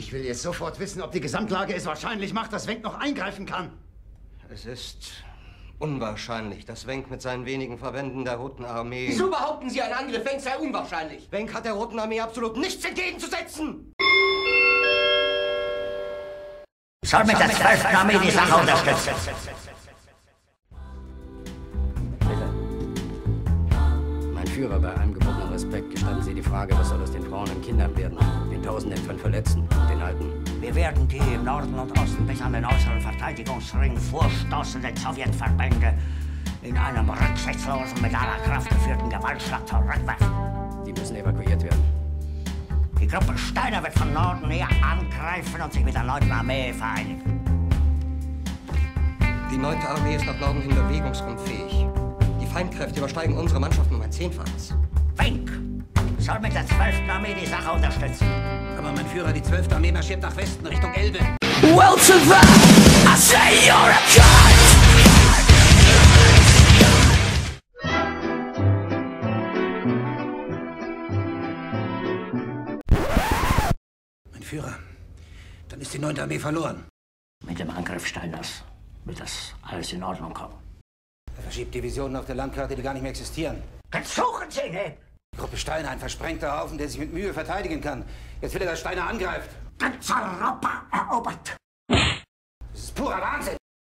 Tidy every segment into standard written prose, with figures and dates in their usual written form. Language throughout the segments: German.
Ich will jetzt sofort wissen, ob die Gesamtlage es wahrscheinlich macht, dass Wenk noch eingreifen kann. Es ist unwahrscheinlich, dass Wenk mit seinen wenigen Verbänden der Roten Armee... Wieso behaupten Sie, ein Angriff Wenk sei unwahrscheinlich? Wenk hat der Roten Armee absolut nichts entgegenzusetzen! Soll mit der 12. Armee die Sache unterstützen. Mein Führer, bei allem gebotenen Respekt gestatten Sie die Frage, was soll aus den Frauen und Kindern werden, den Tausenden von Verletzten und den Alten. Wir werden die im Norden und Osten bis an den äußeren Verteidigungsring vorstoßenden Sowjetverbände in einem rücksichtslosen, mit aller Kraft geführten Gewaltschlag zurückwerfen. Sie müssen evakuiert werden. Die Gruppe Steiner wird von Norden her angreifen und sich mit der 9. Armee vereinigen. Die 9. Armee ist nach Norden hin bewegungsunfähig. Die Feindkräfte übersteigen unsere Mannschaften um ein Zehnfaches. Wenk soll mit der 12. Armee die Sache unterstützen. Aber mein Führer, die 12. Armee marschiert nach Westen, Richtung Elbe. Well to that, I say you're a cunt! Mein Führer, dann ist die 9. Armee verloren. Mit dem Angriff Steiners wird das alles in Ordnung kommen. Er verschiebt Divisionen auf der Landkarte, die gar nicht mehr existieren. Jetzt suchen Sie ihn! Die Gruppe Steiner, ein versprengter Haufen, der sich mit Mühe verteidigen kann. Jetzt will er, dass Steiner angreift. Ganz Europa erobert! Das ist purer Wahnsinn!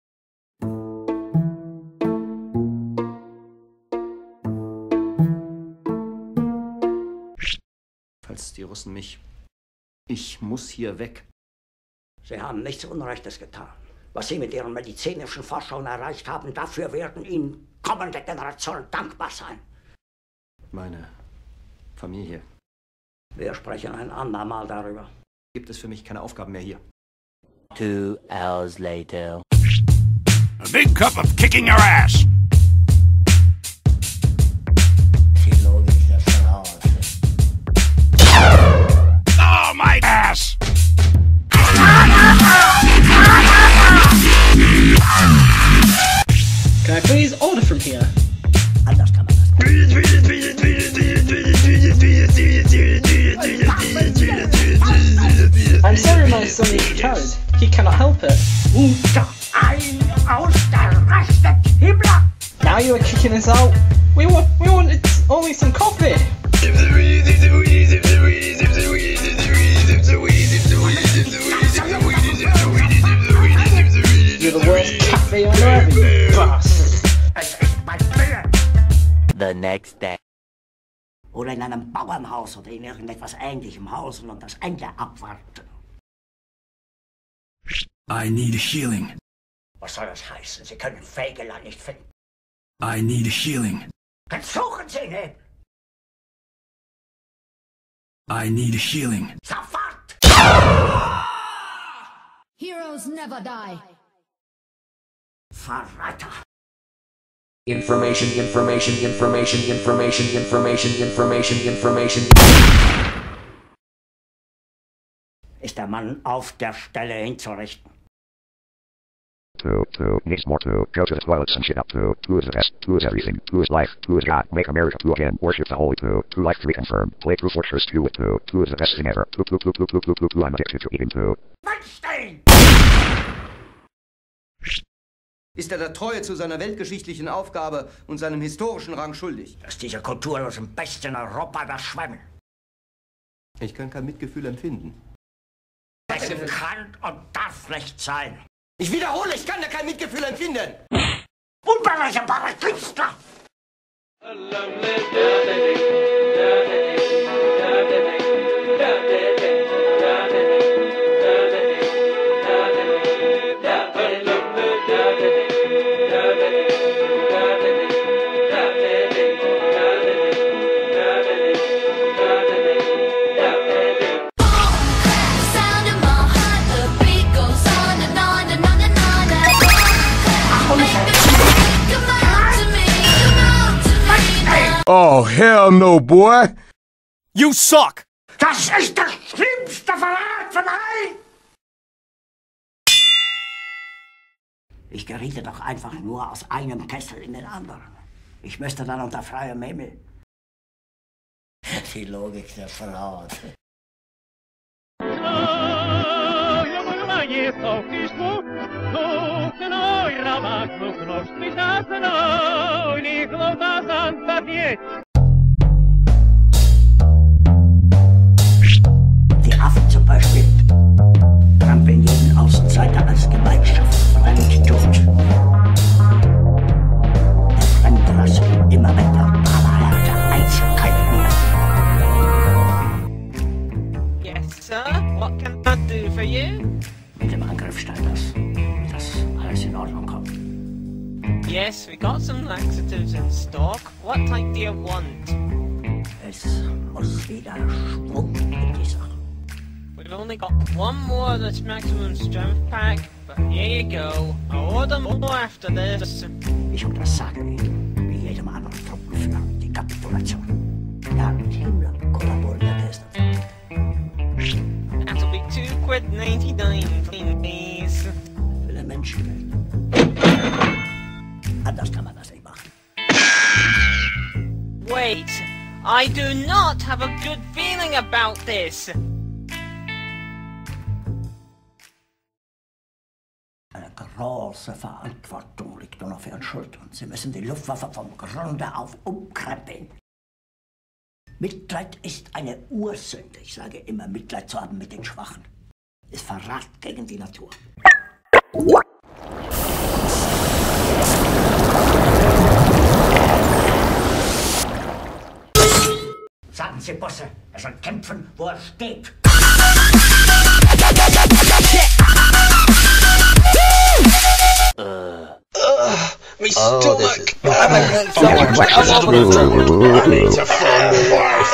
Falls die Russen mich... Ich muss hier weg. Sie haben nichts Unrechtes getan. Was Sie mit Ihren medizinischen Forschungen erreicht haben, dafür werden Ihnen kommende Generationen dankbar sein. Meine Familie. Wir sprechen ein andermal darüber. Gibt es für mich keine Aufgaben mehr hier. 2 hours later. A big cup of kicking your ass. Oh, my ass! Can I please order from here? Anders kann man das. I'm sorry my son is retarded. He cannot help it. Unter ein ausgerechnet Himmler! Now you are kicking us out. We wanted only some coffee. You're the worst cafe on earth, you bastard. Es ist mein Wille. The next day. Oder in einem Bauernhaus oder in irgendetwas Ähnlichem hausen und das Ende abwarten. I need healing. Was soll das heißen? Sie können Fegelein nicht finden. I need healing. Dann suchen Sie ihn! I need healing. Sofort! Heroes never die. Verräter! Information. Ist der Mann auf der Stelle hinzurichten? Two needs more to go to the toilets and shit up. Two is the best. Two is everything. Two is life. Two is God. Make America two again. Worship the holy two. Two life to be confirmed. Play True Fortress 2 with two. Two is the best thing ever. Two. I'm addicted to eating two. Weinstein! Ist er der Treue zu seiner weltgeschichtlichen Aufgabe und seinem historischen Rang schuldig? Dass diese kulturlosen Bestien Europa überschwemmen. Ich kann kein Mitgefühl empfinden. Das kann und darf nicht sein. Ich wiederhole, ich kann da kein Mitgefühl empfinden! Unberechenbare Künstler! Oh, hell no, boy! You suck! Das ist der schlimmste Verrat von allen! Ich geriete doch einfach nur aus einem Kessel in den anderen. Ich müsste dann unter freiem Himmel. Die Logik der Verrat. Die Affen zum Beispiel trampeln jeden Außenseiter als Gemeinschaft fremd tot. Der Fremde lässt ihn immer mit brutaler Härte Einsamkeit nähren. Yes, sir. What can I do for you? Mit dem Angriff stand das, dass alles in Ordnung kommt. Yes, we got some laxatives in stock. What type do you want? Es muss wieder Schwung in die Sache. We've only got one more of this maximum strength pack, but here you go. I'll order more after this. Ich untersage Ihnen, wie jedem anderen Truppenführer, die Kapitulation. Ja, mit Himmler kollaboriert ist. That'll be £2.99, please. Für den Menschenwelt. Anders kann man das nicht machen. Wait, I do not have a good feeling about this. Eine große Verantwortung liegt nun auf Ihren Schultern. Sie müssen die Luftwaffe vom Grunde auf umkrempeln. Mitleid ist eine Ursünde. Ich sage immer, Mitleid zu haben mit den Schwachen. Ist Verrat gegen die Natur. Sagen Sie, Bosse, er soll kämpfen, wo er steht. Me stomach! I need to find my wife.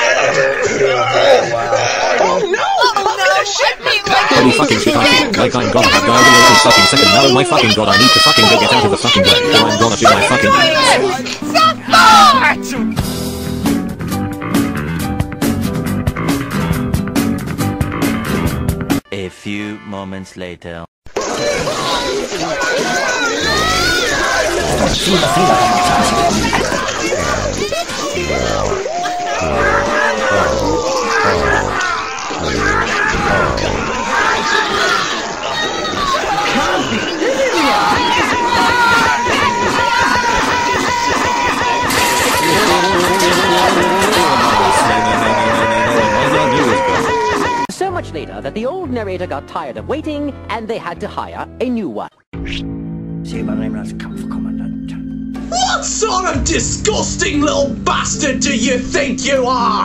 Oh no! Shit me Holy fucking shit, like I'm gonna have died in a fucking second. Now, my fucking god, I need to fucking go get out of the fucking bed. Or I'm gonna do my fucking... A few moments later. So much later that the old narrator got tired of waiting and they had to hire a new one. Sie übernehmen als Kampfkommandant. What sort of disgusting little bastard do you think you are?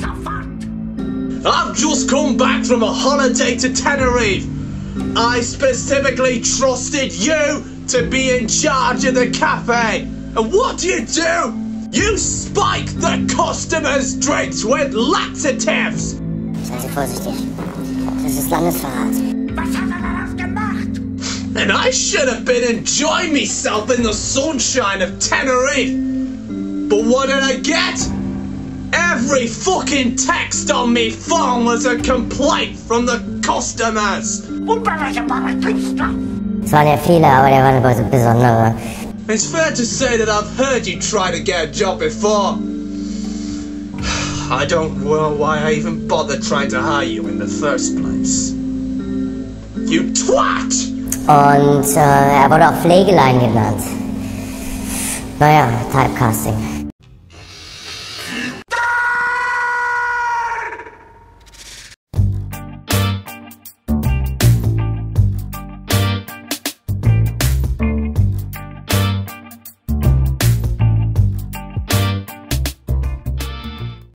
I've just come back from a holiday to Tenerife. I specifically trusted you to be in charge of the cafe. And what do? You spike the customers' drinks with laxatives. Seien Sie vorsichtig. Das ist Landesverrat. Was hat er gemacht? And I should have been enjoying myself in the sunshine of Tenerife. But what did I get? Every fucking text on me phone was a complaint from the customers. Es waren ja viele, aber der war eine besondere. It's fair to say that I've heard you try to get a job before. I don't know why I even bothered trying to hire you in the first place. You twat! Und er wurde auch Pflegelein genannt. Naja, Typecasting.